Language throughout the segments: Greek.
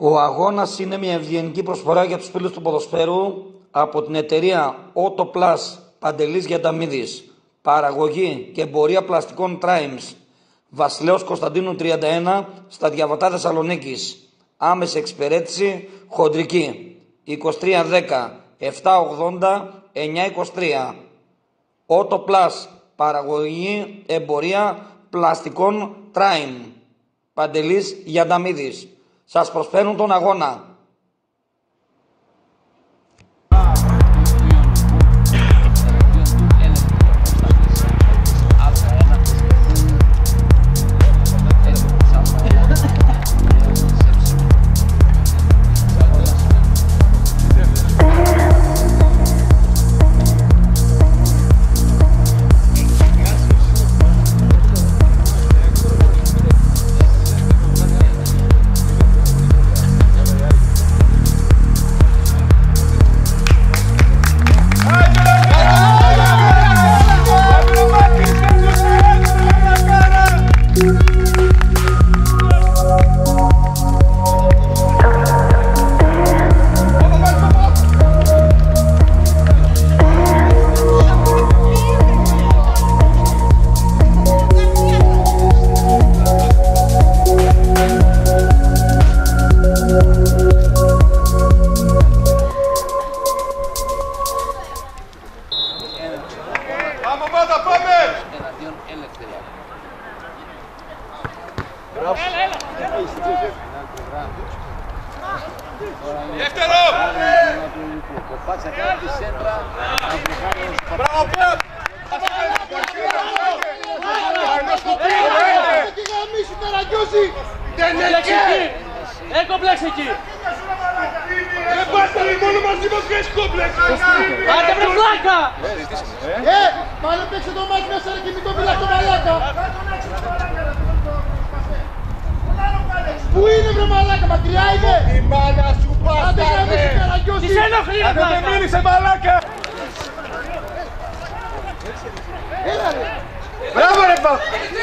Ο αγώνας είναι μια ευγενική προσφορά για τους φίλους του ποδοσφαίρου από την εταιρεία Autoplus Παντελής Γιανταμίδης. Παραγωγή και εμπορία πλαστικών Trimes. Βασιλέως Κωνσταντίνου 31 στα Διαβατά Θεσσαλονίκης. Άμεση εξυπηρέτηση χοντρική 2310 780 923. Autoplus παραγωγή εμπορία πλαστικών Trime. Παντελής Γιανταμίδης. Σας προσφέρουν τον αγώνα. Δεύτερο! Μπράβο Πεπ! Κόμπλεξ εκεί! Δεν πάσταρε μόνο μαζί μας και έχεις κόμπλεξ! Άντε βρε βλάκα! Μάλλον παίξε το μάτι μέσα και μην το μιλάς το μαλάκα! Πού είναι βρε μαλάκα, μακριά είναι! Η μάνα σου πάσταρε! Τις ενοχλεί ρε Αν δεν βλάκα! μίλησε μαλάκα! Έλα ρε! Μπράβο ρε Παπ!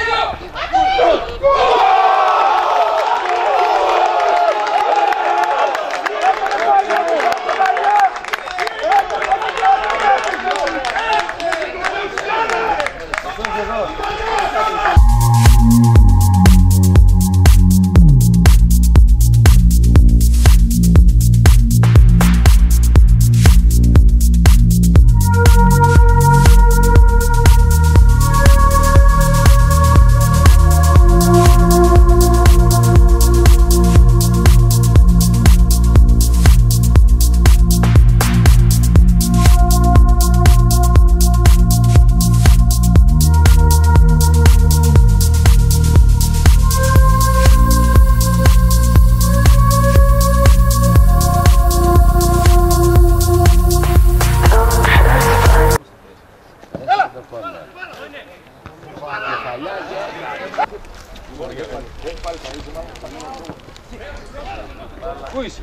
Πού είσαι?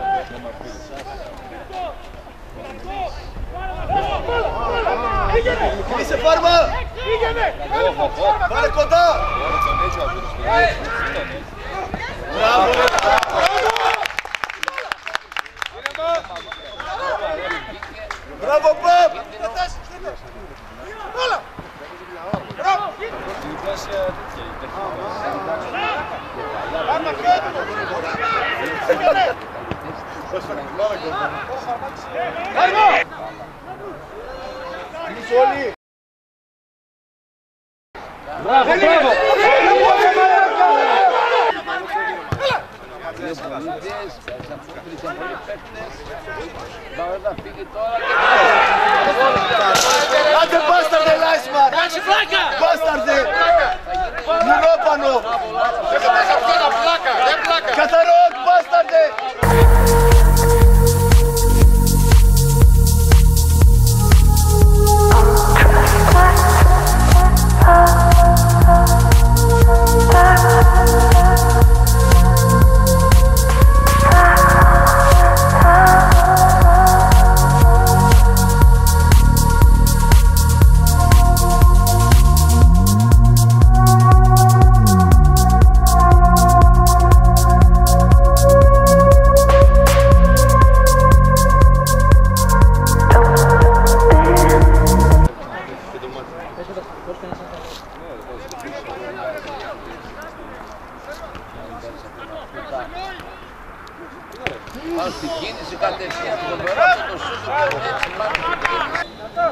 Είσαι φάρμα! Πάρε κοντά! Μπράβο! Μπράβο Παπ! Όλα! Μπράβο! Πάμε κάτω! Μπράβο, μπράβο! Άντε μπάσταρδε Λάισμαν! Μπάσταρδε! Μουρόπανο! Καθαρόν μπάσταρδε! Πάνω στην κίνηση κατευθείαν το περάσει το σούτ του έτσι πάνω.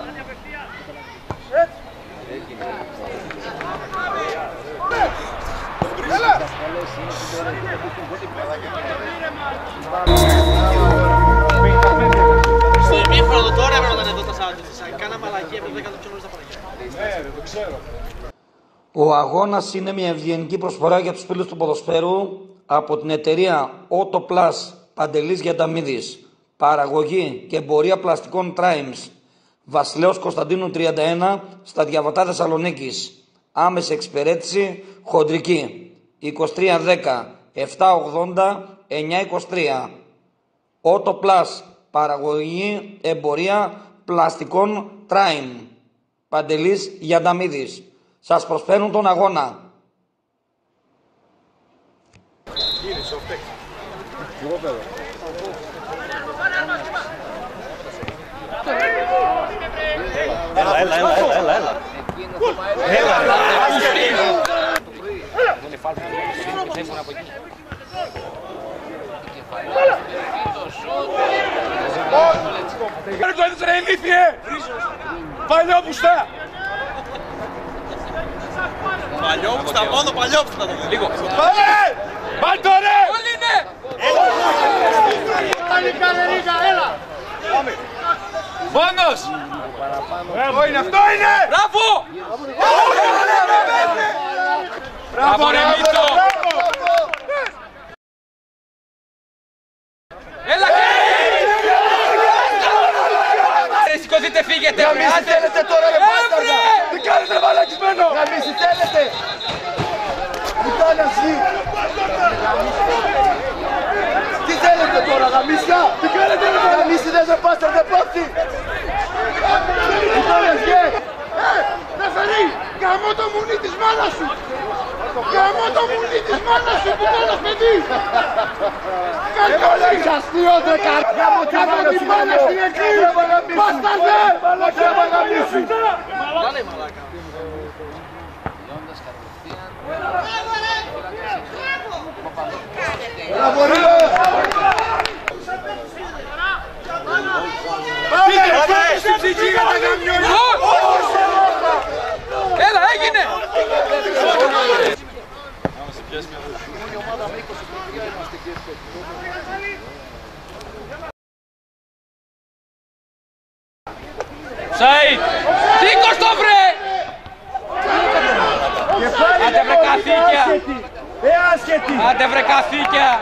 Στο ημίχρονο τώρα έπρεπε να ήταν εδώ τα Σάντζες. Κάνα μαλακή, έπρεπε να πιο νωρίς τα παραγγέλια. Ναι, το ξέρω. Ο αγώνας είναι μια ευγενική προσφορά για τους φίλους του ποδοσφαίρου από την εταιρεία Autoplus Παντελής Γιανταμίδης. Παραγωγή και εμπορία πλαστικών Trimes. Βασιλέως Κωνσταντίνου 31 στα Διαβατά Θεσσαλονίκης. Άμεση εξυπηρέτηση χοντρική 2310 780 923. Autoplus παραγωγή εμπορία πλαστικών Trime. Παντελής Γιανταμίδης. Σας προσφέρουν τον αγώνα. Έλα. Δεν το έδωσε ρε ηλίθιε! Παλιόπουστα! Παλιόπουστα, μόνο παλιόπουστα το δει. Λίγο. Βάλ' το ρε! Όλοι είναι! Πάλι καλερίγα, έλα! Μόνος! Είναι αυτό είναι! Μπράβο! Μπράβο ρε Μίτσο! Έλα! Σηκωθείτε, φύγετε! Γαμίση θέλετε τώρα ρε μπάσταρδα! Τι κάνεις ρε μαλακισμένο! Γαμίση θέλετε! Πουτάνας γη! Τι θέλετε τώρα γαμίσια! Τι κάνετε ρε μαλακισμένο! Γαμίση δεν σε μπάσταρδα πόψη! Πουτάνας γη! Νεφερή! Γαμώ το μουνί της μάνας σου! Γαμώ το μουνί της μάνας σου, πουτάνας παιδί! Είσαι αστείο δε Γαμώ τη μάνα στην εκεί! Μπάσταρδε! Κάνε μαλάκα. Μπράβο Ρίγο! Πάμε στην ψυχή για τα γαμιόνια! Έλα, έγινε! Σαΐτ! Σήκως το βρε! Άντε βρε καθήκια! Άντε βρε καθήκια!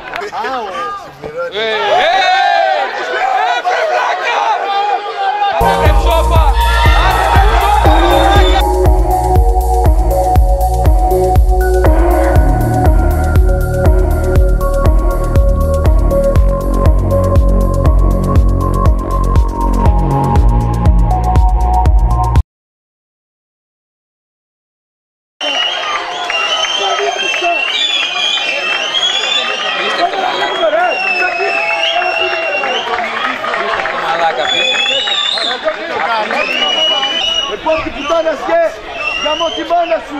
Βρε βλάκα! Άντε βρε ψόφα! Επόμενη πουτάνας και γαμώ τη μάνα σου!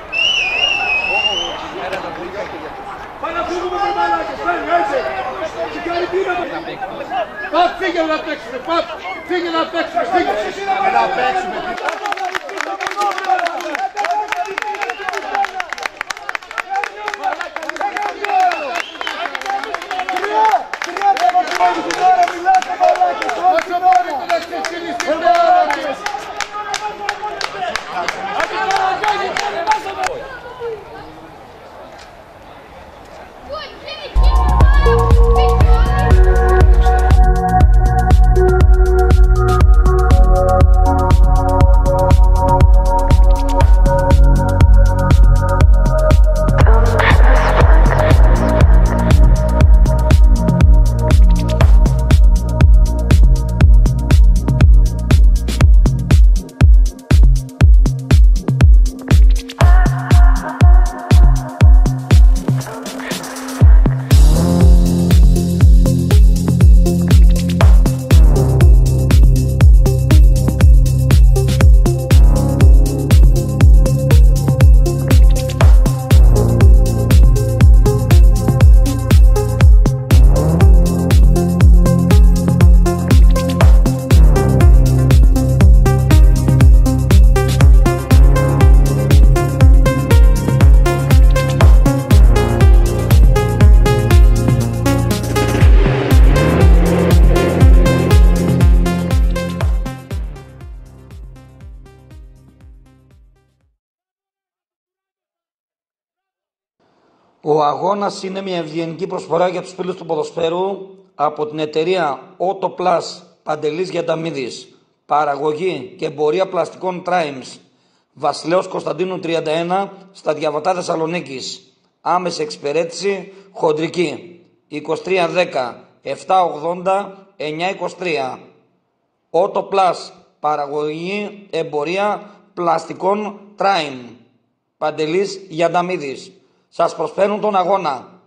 Πάμε να φύγουμε με μαλάκες, φέρνει έτσι! Συγχαρητήρια! Παπ, φύγε να παίξουμε, παπ! Φύγε να παίξουμε, φύγε! Να παίξουμε! Ο αγώνας είναι μια ευγενική προσφορά για τους φίλους του ποδοσφαίρου από την εταιρεία Auto Plus Παντελής Γιανταμίδης. Παραγωγή και εμπορία πλαστικών Trimes. Βασιλέως Κωνσταντίνου 31 στα Διαβατά Θεσσαλονίκης. Άμεση εξυπηρέτηση χοντρική. 2310 780 923. Auto Plus παραγωγή εμπορία πλαστικών Trime. Παντελής Γιανταμίδης. Σας προσφέρουν τον αγώνα.